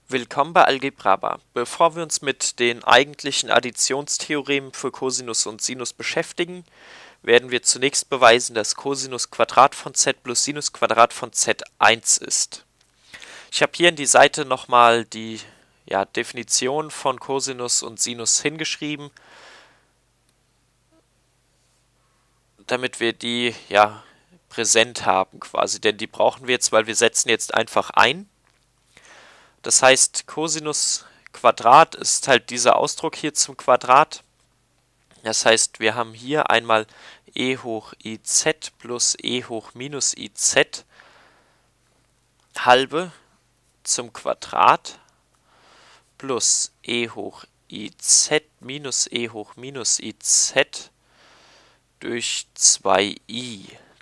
Willkommen bei Algebraba. Bevor wir uns mit den eigentlichen Additionstheoremen für Cosinus und Sinus beschäftigen, werden wir zunächst beweisen, dass Cosinus Quadrat von z plus Sinus Quadrat von z 1 ist. Ich habe hier in die Seite nochmal die Definition von Cosinus und Sinus hingeschrieben, damit wir die präsent haben quasi, denn die brauchen wir jetzt, weil wir setzen jetzt einfach ein. Das heißt, Cosinus Quadrat ist halt dieser Ausdruck hier zum Quadrat. Das heißt, wir haben hier einmal e hoch iz plus e hoch minus iz halbe zum Quadrat plus e hoch iz minus e hoch minus iz durch 2i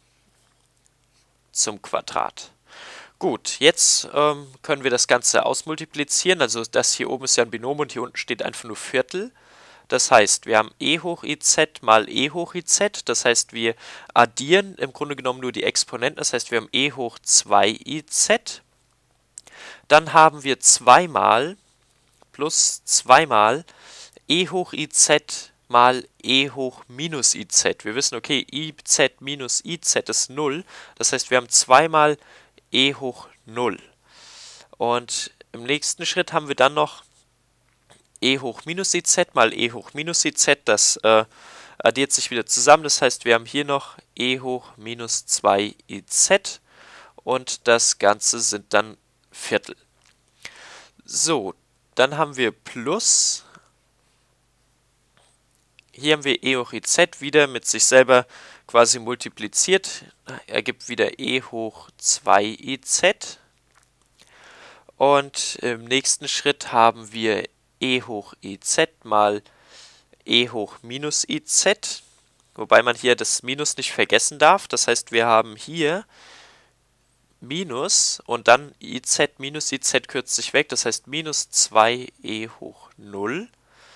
zum Quadrat. Gut, jetzt können wir das Ganze ausmultiplizieren. Also das hier oben ist ja ein Binom und hier unten steht einfach nur Viertel. Das heißt, wir haben e hoch iz mal e hoch iz. Das heißt, wir addieren im Grunde genommen nur die Exponenten. Das heißt, wir haben e hoch 2iz. Dann haben wir zweimal plus zweimal e hoch iz mal e hoch minus iz. Wir wissen, okay, iz minus iz ist 0. Das heißt, wir haben zweimal e hoch 0. Und im nächsten Schritt haben wir dann noch e hoch minus iz mal e hoch minus iz. Das addiert sich wieder zusammen. Das heißt, wir haben hier noch e hoch minus 2iz. Und das Ganze sind dann Viertel. So, dann haben wir plus. Hier haben wir e hoch iz wieder mit sich selber quasi multipliziert, ergibt wieder e hoch 2iz. Und im nächsten Schritt haben wir e hoch iz mal e hoch minus iz, wobei man hier das Minus nicht vergessen darf. Das heißt, wir haben hier Minus und dann iz minus iz kürzt sich weg, das heißt minus 2e hoch 0.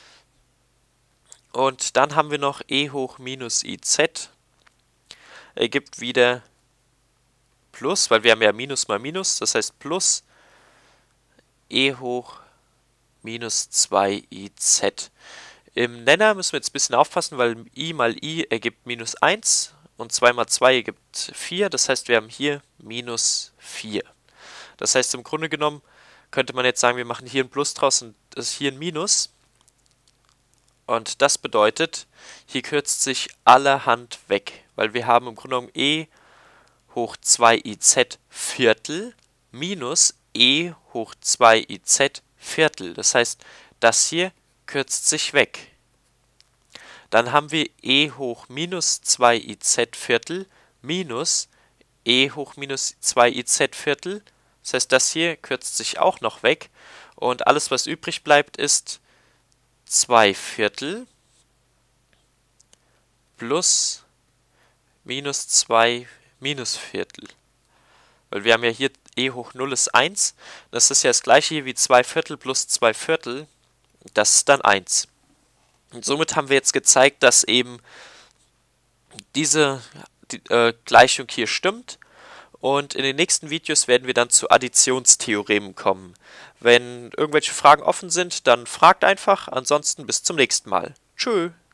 Und dann haben wir noch e hoch minus iz, ergibt wieder plus, weil wir haben ja Minus mal Minus, das heißt plus e hoch minus 2iz. Im Nenner müssen wir jetzt ein bisschen aufpassen, weil i mal i ergibt minus 1 und 2 mal 2 ergibt 4, das heißt, wir haben hier minus 4. Das heißt, im Grunde genommen könnte man jetzt sagen, wir machen hier ein Plus draus und das ist hier ein Minus. Und das bedeutet, hier kürzt sich allerhand weg, weil wir haben im Grunde genommen e hoch 2iz Viertel minus e hoch 2iz Viertel. Das heißt, das hier kürzt sich weg. Dann haben wir e hoch minus 2iz Viertel minus e hoch minus 2iz Viertel. Das heißt, das hier kürzt sich auch noch weg. Und alles, was übrig bleibt, ist 2 Viertel plus minus 2 minus Viertel. Weil wir haben ja hier e hoch 0 ist 1. Das ist ja das gleiche hier wie 2 Viertel plus 2 Viertel. Das ist dann 1. Und somit haben wir jetzt gezeigt, dass eben diese Gleichung hier stimmt. Und in den nächsten Videos werden wir dann zu Additionstheoremen kommen. Wenn irgendwelche Fragen offen sind, dann fragt einfach. Ansonsten bis zum nächsten Mal. Tschö.